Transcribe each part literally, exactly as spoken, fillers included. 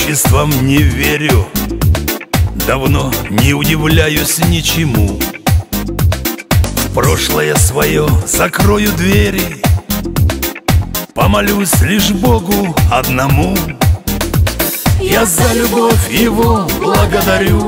пророчествам не верю, давно не удивляюсь ничему. В прошлое свое закрою двери, помолюсь лишь Богу одному. Я за любовь Его благодарю,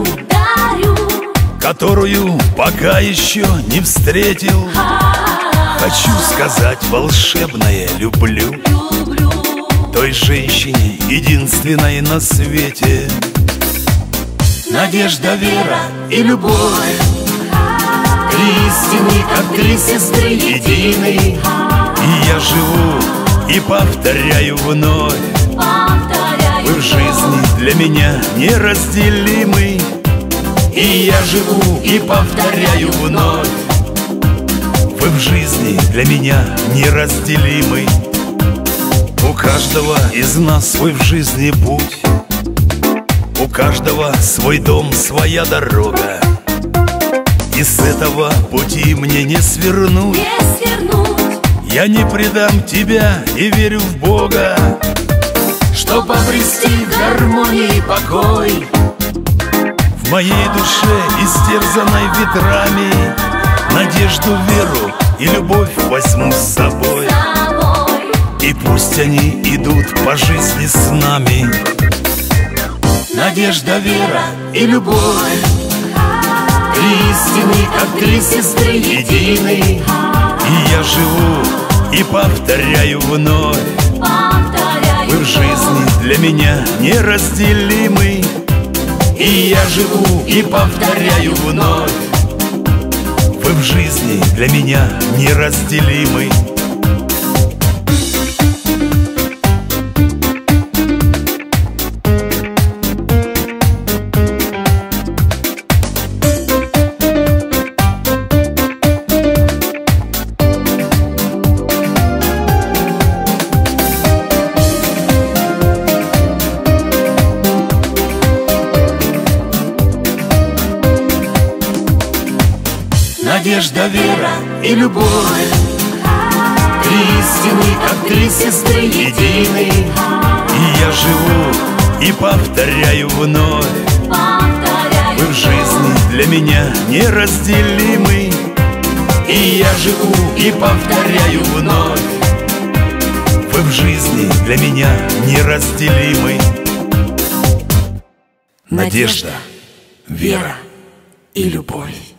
которую пока еще не встретил. Хочу сказать волшебное люблю той женщине, единственной на свете. Надежда, вера и любовь, три истины, как три сестры едины. И я живу и повторяю вновь, вы в жизни для меня неразделимы. И я живу и повторяю вновь, вы в жизни для меня неразделимы. У каждого из нас свой в жизни путь, у каждого свой дом, своя дорога. И с этого пути мне не свернуть, не свернуть. Я не предам тебя и верю в Бога, чтоб обрести гармонию и покой в моей душе, истерзанной ветрами. Надежду, веру и любовь возьму с собой, и пусть они идут по жизни с нами. Надежда, вера и любовь, три истины, как три сестры едины. И я живу и повторяю вновь, вы в жизни для меня неразделимы. И я живу и повторяю вновь, вы в жизни для меня неразделимы. Надежда, вера и любовь, три истины, как три сестры едины. И я живу и повторяю вновь, вы в жизни для меня неразделимы. И я живу и повторяю вновь, вы в жизни для меня неразделимы. Надежда, вера и любовь.